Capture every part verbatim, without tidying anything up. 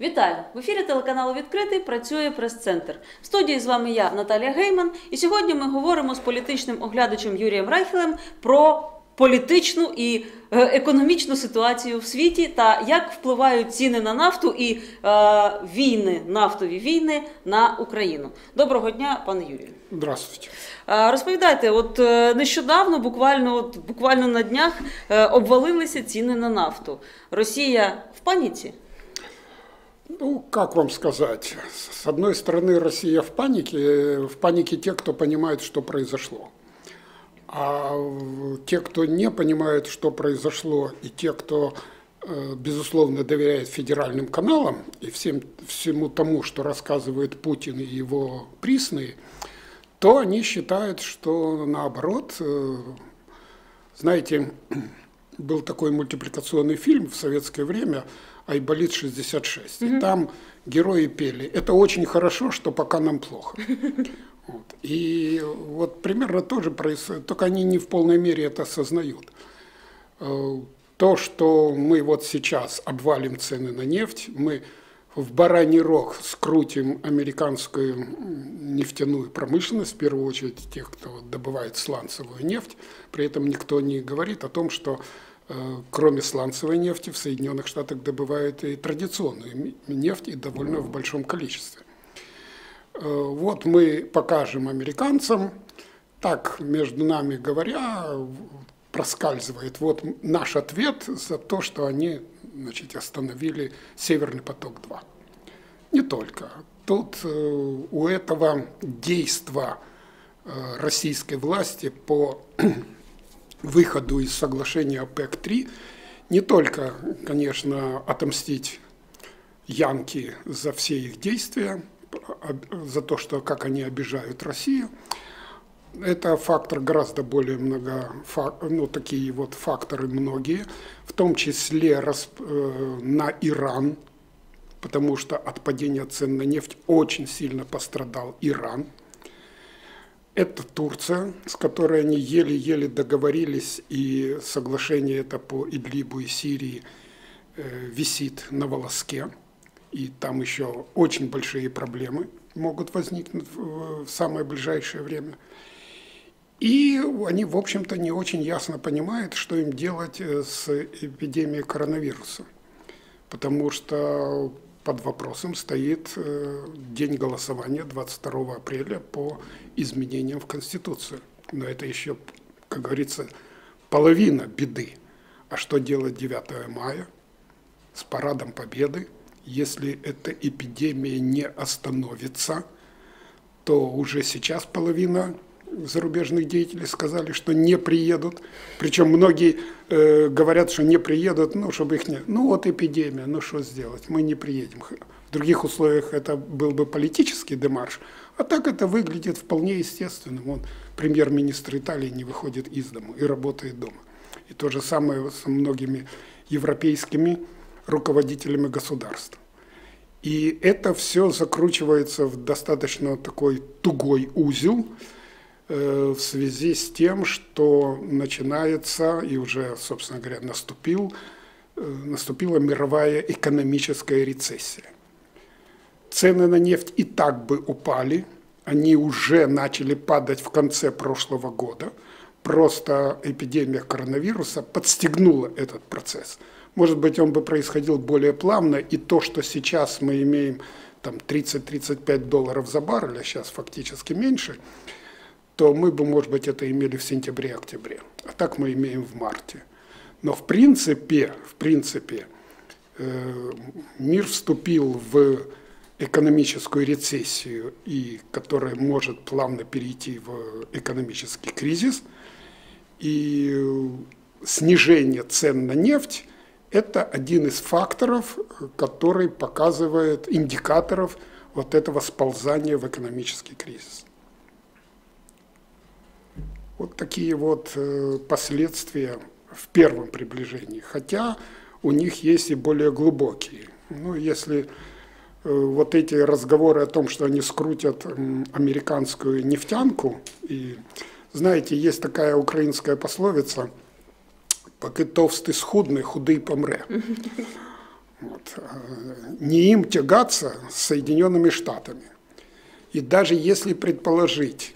Вітаю! В ефірі телеканалу «Відкритий» працює прес-центр. В студії з вами я, Наталія Гейман, і сьогодні ми говоримо з політичним оглядачем Юрієм Райхелем про політичну і економічну ситуацію в світі та як впливають ціни на нафту і е, війни, нафтові війни на Україну. Доброго дня, пане Юрію. Здравствуйте. Розповідайте, от нещодавно, буквально, от, буквально на днях, обвалилися ціни на нафту. Росія в паніці? Ну, как вам сказать, с одной стороны, Россия в панике, в панике те, кто понимает, что произошло. А те, кто не понимает, что произошло, и те, кто, безусловно, доверяет федеральным каналам и всем, всему тому, что рассказывает Путин и его присные, то они считают, что наоборот, знаете, был такой мультипликационный фильм в советское время «Айболит шестьдесят шесть». Mm-hmm. И там герои пели: «Это очень хорошо, что пока нам плохо». Вот. И вот примерно то же происходит, только они не в полной мере это осознают. То, что мы вот сейчас обвалим цены на нефть, мы в бараний рог скрутим американскую нефтяную промышленность, в первую очередь тех, кто добывает сланцевую нефть. При этом никто не говорит о том, что кроме сланцевой нефти в Соединенных Штатах добывают и традиционную нефть, и довольно в большом количестве. Вот мы покажем американцам, так между нами говоря, проскальзывает вот наш ответ за то, что они, значит, остановили Северный поток-два. Не только. Тут у этого действа российской власти по выходу из соглашения ОПЕК три не только, конечно, отомстить янки за все их действия, за то, что как они обижают Россию. Это фактор гораздо более много, ну, такие вот факторы многие, в том числе расп, э, на Иран, потому что от падения цен на нефть очень сильно пострадал Иран. Это Турция, с которой они еле-еле договорились, и соглашение это по Идлибу и Сирии э, висит на волоске. И там еще очень большие проблемы могут возникнуть в самое ближайшее время. И они, в общем-то, не очень ясно понимают, что им делать с эпидемией коронавируса. Потому что под вопросом стоит день голосования двадцать второго апреля по изменениям в Конституцию. Но это еще, как говорится, половина беды. А что делать девятого мая с парадом Победы? Если эта эпидемия не остановится, то уже сейчас половина зарубежных деятелей сказали, что не приедут. Причем многие э, говорят, что не приедут, ну, чтобы их не... Ну, вот эпидемия, ну, что сделать, мы не приедем. В других условиях это был бы политический демарш, а так это выглядит вполне естественным. Он, премьер-министр Италии, не выходит из дома и работает дома. И то же самое с многими европейскими руководителями государств. И это все закручивается в достаточно такой тугой узел э, в связи с тем, что начинается, и уже, собственно говоря, наступил, э, наступила мировая экономическая рецессия. Цены на нефть и так бы упали, они уже начали падать в конце прошлого года, просто эпидемия коронавируса подстегнула этот процесс. Может быть, он бы происходил более плавно, и то, что сейчас мы имеем там тридцать-тридцать пять долларов за баррель, а сейчас фактически меньше, то мы бы, может быть, это имели в сентябре-октябре. А так мы имеем в марте. Но в принципе, в принципе, э, мир вступил в экономическую рецессию, и которая может плавно перейти в экономический кризис, и снижение цен на нефть – это один из факторов, который показывает, индикаторов вот этого сползания в экономический кризис. Вот такие вот последствия в первом приближении, хотя у них есть и более глубокие. Ну, если вот эти разговоры о том, что они скрутят американскую нефтянку, и, знаете, есть такая украинская пословица: «Поки товстий схудне, худий помре». Вот. Не им тягаться с Соединенными Штатами. И даже если предположить,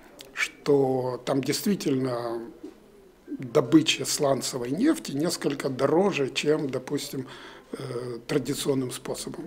что там действительно добыча сланцевой нефти несколько дороже, чем, допустим, традиционным способом.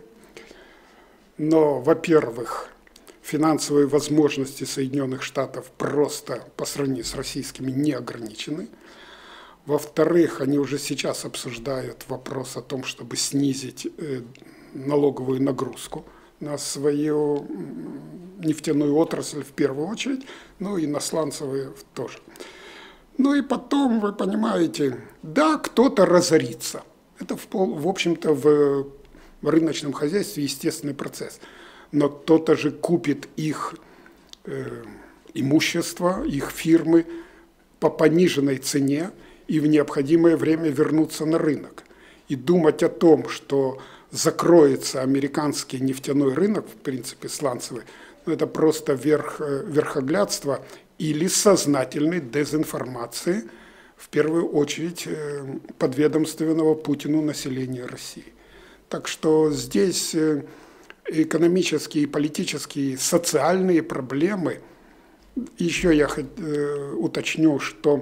Но, во-первых, финансовые возможности Соединенных Штатов просто по сравнению с российскими не ограничены. Во-вторых, они уже сейчас обсуждают вопрос о том, чтобы снизить налоговую нагрузку на свою нефтяную отрасль в первую очередь, ну и на сланцевые тоже. Ну и потом, вы понимаете, да, кто-то разорится. Это, в общем-то, в рыночном хозяйстве естественный процесс. Но кто-то же купит их э, имущество, их фирмы по пониженной цене и в необходимое время вернуться на рынок. И думать о том, что закроется американский нефтяной рынок, в принципе, сланцевый, ну, это просто верх, верхоглядство или сознательной дезинформации, в первую очередь, подведомственного Путину населения России. Так что здесь экономические, политические, социальные проблемы. Еще я уточню, что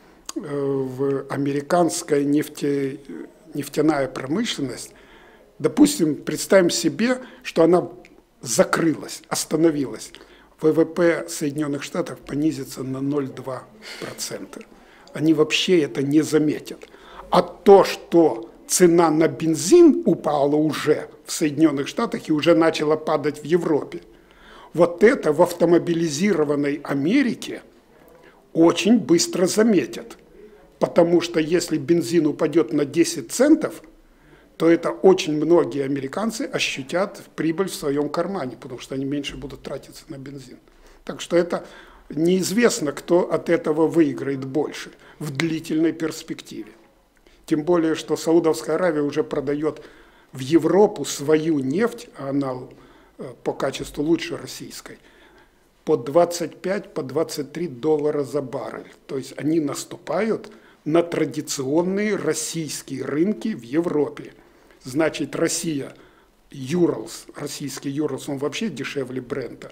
в американская нефте, нефтяная промышленность, допустим, представим себе, что она закрылась, остановилась. ВВП Соединенных Штатов понизится на ноль целых две десятых процента. Они вообще это не заметят. А то, что цена на бензин упала уже в Соединенных Штатах и уже начала падать в Европе, вот это в автомобилизированной Америке очень быстро заметят. Потому что если бензин упадет на десять центов, то это очень многие американцы ощутят прибыль в своем кармане, потому что они меньше будут тратиться на бензин. Так что это неизвестно, кто от этого выиграет больше в длительной перспективе. Тем более, что Саудовская Аравия уже продает в Европу свою нефть, а она по качеству лучше российской, по двадцать пять, по двадцать три доллара за баррель. То есть они наступают на традиционные российские рынки в Европе. Значит, Россия, Юралс, российский Юралс, он вообще дешевле Брента.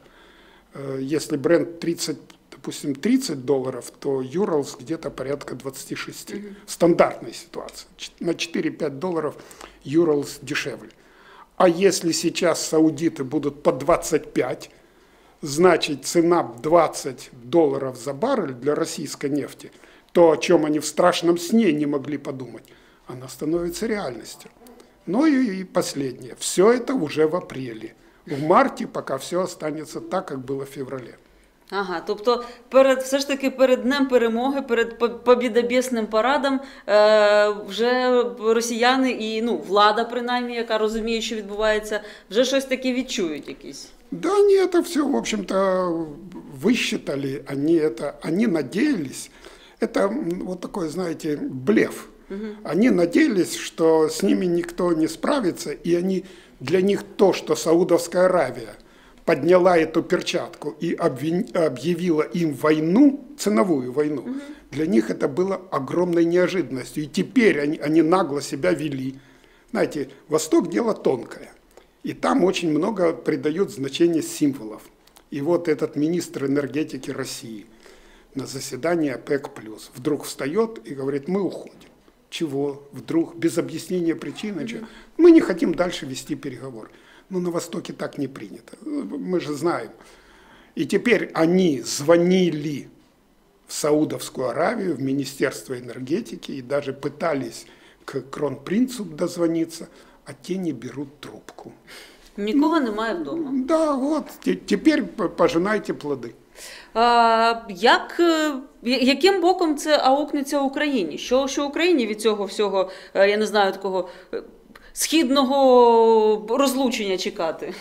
Если Брент тридцать, допустим, тридцать долларов, то Юралс где-то порядка двадцать шесть. Mm-hmm. Стандартная ситуация. На четыре-пять долларов Юралс дешевле. А если сейчас саудиты будут по двадцать пять, значит цена двадцать долларов за баррель для российской нефти, то, о чем они в страшном сне не могли подумать, она становится реальностью. Ну и, и последнее. Все это уже в апреле. В марті поки все останеться так, як було в февралі. Ага, тобто перед, все ж таки перед Днем Перемоги, перед побєдобєсним парадом е, вже росіяни і ну, влада, принаймні, яка розуміє, що відбувається, вже щось таке відчують якісь? Да, они это все, в общем-то, высчитали, они, это, они надеялись. Это вот такой, знаете, блеф. Угу. Они надеялись, что с ними никто не справится, и они... Для них то, что Саудовская Аравия подняла эту перчатку и объявила им войну, ценовую войну, угу. Для них это было огромной неожиданностью. И теперь они, они нагло себя вели. Знаете, Восток – дело тонкое. И там очень много придают значения символов. И вот этот министр энергетики России на заседании ОПЕК+, вдруг встает и говорит, мы уходим. Чего? Вдруг? Без объяснения причины? Mm-hmm. Мы не хотим дальше вести переговоры. Но на Востоке так не принято. Мы же знаем. И теперь они звонили в Саудовскую Аравию, в Министерство энергетики и даже пытались к кронпринцу дозвониться, а те не берут трубку. Нікого немає вдома. Да, вот. Теперь пожинайте плоди. А, як, яким боком це аукнеться Україні? Що, що Україні від цього всього, я не знаю, такого східного розлучення чекати?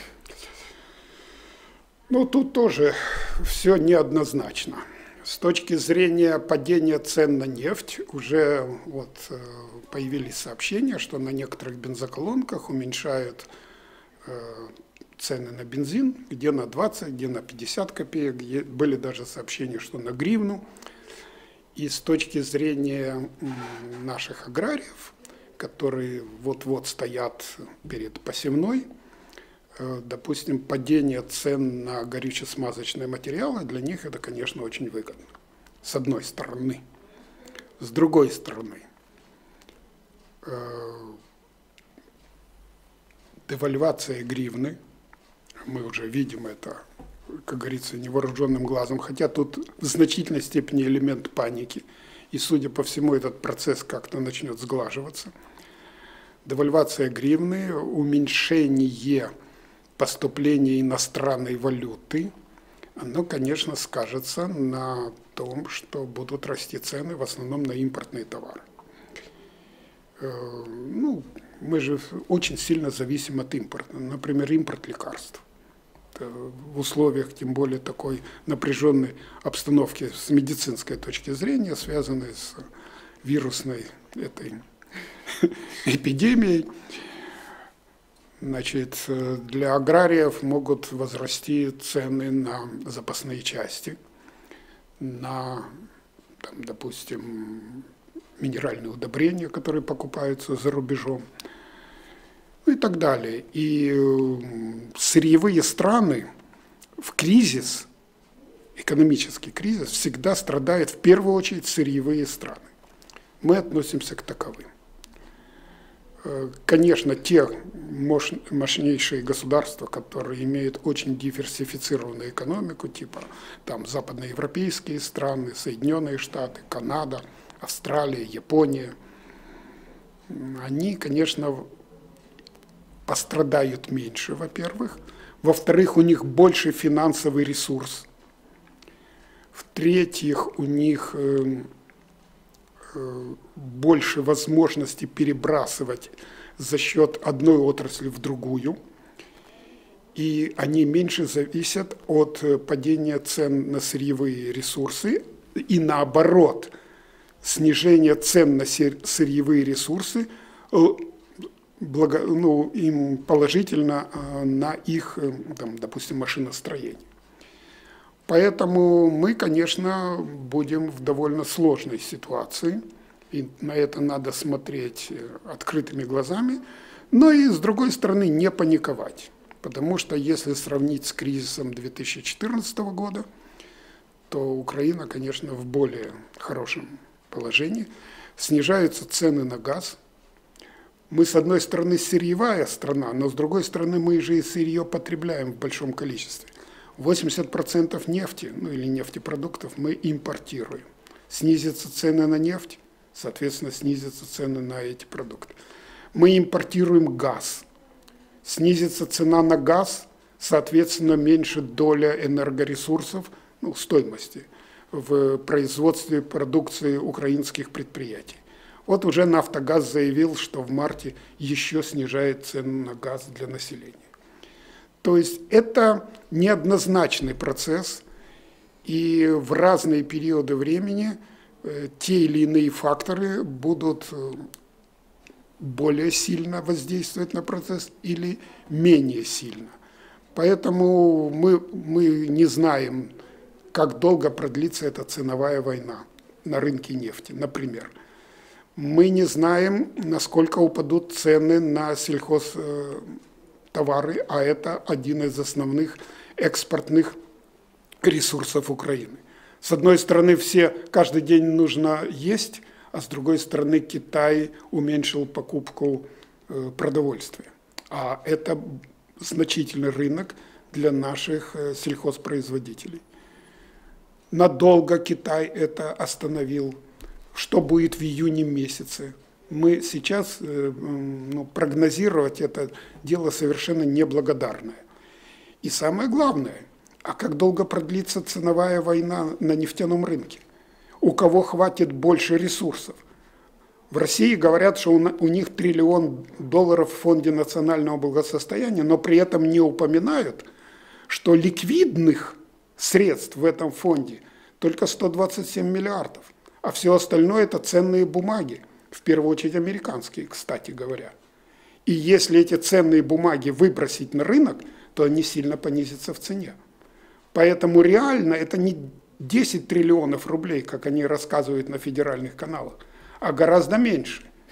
Ну, тут тоже все неоднозначно. С точки зрения падения цен на нефть, уже вот появились сообщения, что на некоторых бензоколонках уменьшают цены на бензин, где на двадцать, где на пятьдесят копеек. Были даже сообщения, что на гривну. И с точки зрения наших аграриев, которые вот-вот стоят перед посевной, допустим, падение цен на горюче-смазочные материалы, для них это, конечно, очень выгодно, с одной стороны. С другой стороны, девальвация гривны, мы уже видим это, как говорится, невооруженным глазом, хотя тут в значительной степени элемент паники, и, судя по всему, этот процесс как-то начнет сглаживаться. Девальвация гривны, уменьшение поступления иностранной валюты, оно, конечно, скажется на том, что будут расти цены в основном на импортные товары. Ну, мы же очень сильно зависим от импорта. Например, импорт лекарств. В условиях, тем более, такой напряженной обстановки с медицинской точки зрения, связанной с вирусной этой эпидемией, значит, для аграриев могут возрасти цены на запасные части, на, там, допустим, минеральные удобрения, которые покупаются за рубежом, ну и так далее. И сырьевые страны в кризис, экономический кризис, всегда страдают в первую очередь сырьевые страны. Мы относимся к таковым. Конечно, те мощнейшие государства, которые имеют очень диверсифицированную экономику, типа там западноевропейские страны, Соединенные Штаты, Канада, Австралия, Япония, они, конечно, пострадают меньше, во-первых. Во-вторых, у них больше финансовый ресурс. В-третьих, у них э, э, больше возможностей перебрасывать за счет одной отрасли в другую. И они меньше зависят от падения цен на сырьевые ресурсы. И наоборот, снижение цен на сырьевые ресурсы благо, ну, им положительно на их, там, допустим, машиностроение. Поэтому мы, конечно, будем в довольно сложной ситуации, и на это надо смотреть открытыми глазами, но и, с другой стороны, не паниковать, потому что если сравнить с кризисом две тысячи четырнадцатого года, то Украина, конечно, в более хорошем положении. Снижаются цены на газ. Мы, с одной стороны, сырьевая страна, но с другой стороны, мы же и сырье потребляем в большом количестве. восемьдесят процентов нефти, ну или нефтепродуктов мы импортируем. Снизятся цены на нефть, соответственно, снизятся цены на эти продукты. Мы импортируем газ. Снизится цена на газ, соответственно, меньше доля энергоресурсов, ну, стоимости в производстве продукции украинских предприятий. Вот уже «Нафтогаз» заявил, что в марте еще снижает цены на газ для населения. То есть это неоднозначный процесс, и в разные периоды времени те или иные факторы будут более сильно воздействовать на процесс или менее сильно. Поэтому мы, мы не знаем, как долго продлится эта ценовая война на рынке нефти, например. Мы не знаем, насколько упадут цены на сельхозтовары, а это один из основных экспортных ресурсов Украины. С одной стороны, все каждый день нужно есть, а с другой стороны, Китай уменьшил покупку продовольствия. А это значительный рынок для наших сельхозпроизводителей. Надолго Китай это остановил. Что будет в июне месяце? Мы сейчас ну, прогнозировать это дело совершенно неблагодарное. И самое главное, а как долго продлится ценовая война на нефтяном рынке? У кого хватит больше ресурсов? В России говорят, что у них триллион долларов в фонде национального благосостояния, но при этом не упоминают, что ликвидных средств в этом фонде только сто двадцать семь миллиардов. А все остальное – это ценные бумаги, в первую очередь американские, кстати говоря. И если эти ценные бумаги выбросить на рынок, то они сильно понизятся в цене. Поэтому реально это не десять триллионов рублей, как они рассказывают на федеральных каналах, а гораздо меньше.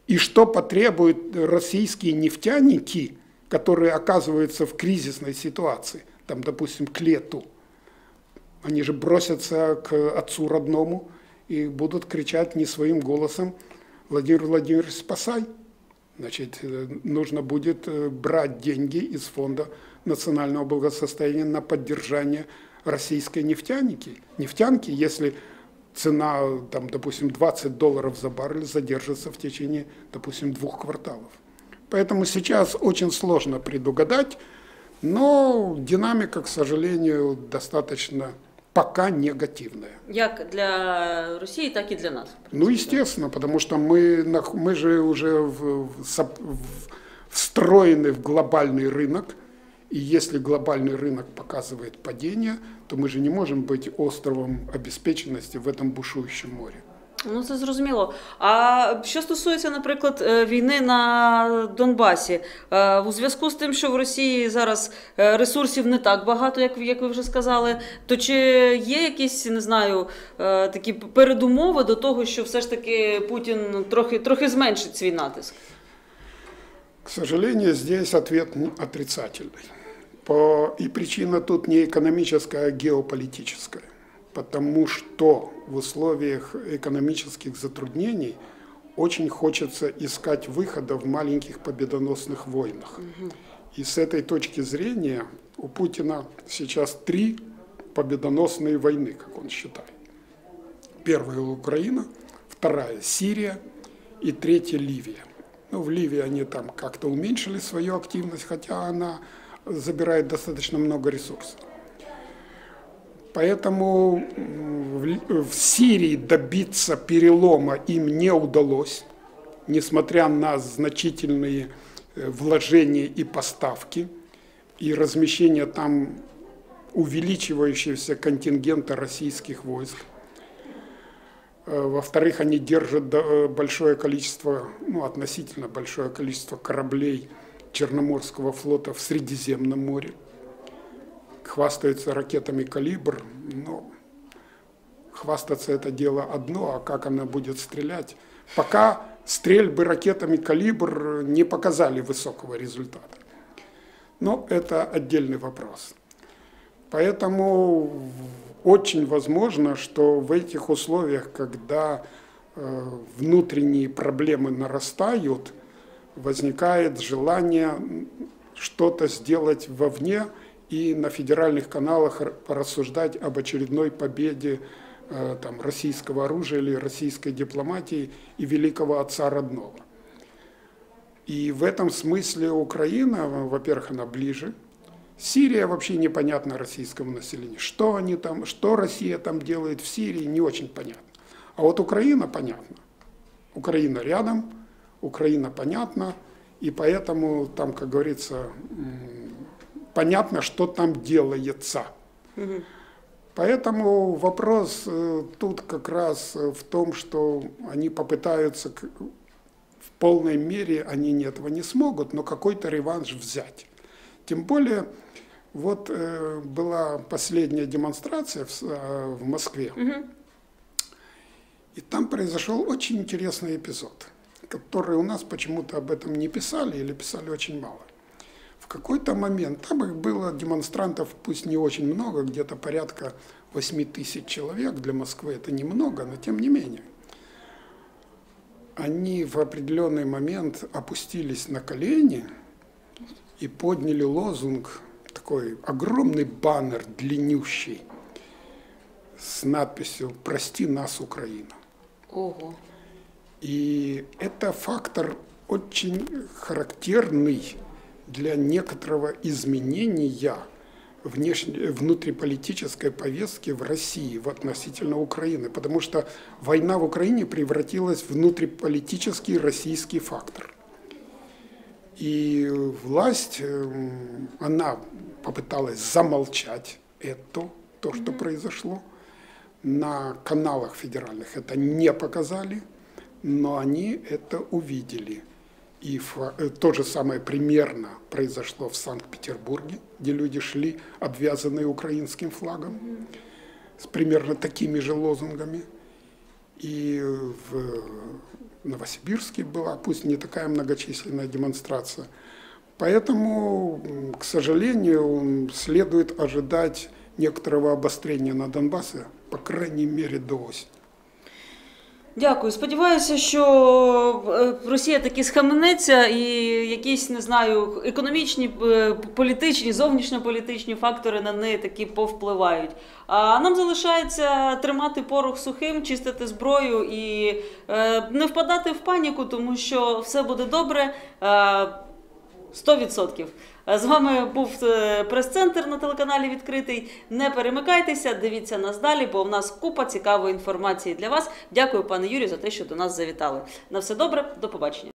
И что потребуют российские нефтяники, которые оказываются в кризисной ситуации, там, допустим, к лету. Они же бросятся к отцу родному и будут кричать не своим голосом: Владимир Владимирович, спасай. Значит, нужно будет брать деньги из фонда национального благосостояния на поддержание российской нефтяники. Нефтянки, если цена, там, допустим, двадцать долларов за баррель, задержится в течение, допустим, двух кварталов. Поэтому сейчас очень сложно предугадать, но динамика, к сожалению, достаточно пока негативная. Як для Росії, так і для нас. Ну, естественно, потому что мы, мы же уже в, в, в, встроены в глобальный рынок, и если глобальный рынок показывает падение, то мы же не можем быть островом обеспеченности в этом бушующем море. Ну, це зрозуміло. А що стосується, наприклад, війни на Донбасі, у зв'язку з тим, що в Росії зараз ресурсів не так багато, як, як ви вже сказали, то чи є якісь, не знаю, такі передумови до того, що все ж таки Путін трохи, трохи зменшить свій натиск? К сожалению, здесь ответ отрицательный. По... И причина тут не экономическая, а геополитическая. Потому что в условиях экономических затруднений очень хочется искать выхода в маленьких победоносных войнах. Угу. И с этой точки зрения у Путина сейчас три победоносные войны, как он считает. Первая Украина, вторая Сирия и третья Ливия. Ну, в Ливии они там как-то уменьшили свою активность, хотя она забирает достаточно много ресурсов. Поэтому в Сирии добиться перелома им не удалось, несмотря на значительные вложения и поставки, и размещение там увеличивающегося контингента российских войск. Во-вторых, они держат большое количество, ну, относительно большое количество кораблей Черноморского флота в Средиземном море. Хвастаются ракетами «Калибр», но хвастаться это дело одно, а как она будет стрелять? Пока стрельбы ракетами «Калибр» не показали высокого результата. Но это отдельный вопрос. Поэтому очень возможно, что в этих условиях, когда э, внутренние проблемы нарастают, возникает желание что-то сделать вовне и на федеральных каналах порассуждать об очередной победе э, там, российского оружия или российской дипломатии и великого отца родного. И в этом смысле Украина, во-первых, она ближе. Сирия вообще непонятна российскому населению. Что они там, что Россия там делает в Сирии, не очень понятно. А вот Украина понятно. Украина рядом, Украина понятна, и поэтому там, как говорится, понятно, что там делается. Угу. Поэтому вопрос тут как раз в том, что они попытаются, в полной мере они этого не смогут, но какой-то реванш взять. Тем более, вот э, была последняя демонстрация в, э, в Москве, угу. И там произошел очень интересный эпизод, который у нас почему-то об этом не писали или писали очень мало. В какой-то момент, там их было демонстрантов, пусть не очень много, где-то порядка восемь тысяч человек, для Москвы это немного, но тем не менее. Они в определенный момент опустились на колени и подняли лозунг, такой огромный баннер, длиннющий, с надписью «Прости нас, Украина». Ого. И это фактор очень характерный для некоторого изменения внешне, внутриполитической повестки в России в относительно Украины, потому что война в Украине превратилась в внутриполитический российский фактор. И власть, она попыталась замолчать это, то, что mm-hmm. произошло. На каналах федеральных это не показали, но они это увидели. И то же самое примерно произошло в Санкт-Петербурге, где люди шли, обвязанные украинским флагом, mm-hmm. с примерно такими же лозунгами. и в Новосибирске была, пусть не такая многочисленная демонстрация. Поэтому, к сожалению, следует ожидать некоторого обострения на Донбассе, по крайней мере, до осени. Дякую. Сподіваюся, що Росія таки схаменеться і якісь, не знаю, економічні, політичні, зовнішньополітичні фактори на неї таки повпливають. А нам залишається тримати порох сухим, чистити зброю і не впадати в паніку, тому що все буде добре. сто відсотків. З вами був прес-центр на телеканалі «Відкритий». Не перемикайтеся, дивіться нас далі, бо в нас купа цікавої інформації для вас. Дякую, пане Юрію, за те, що до нас завітали. На все добре, до побачення.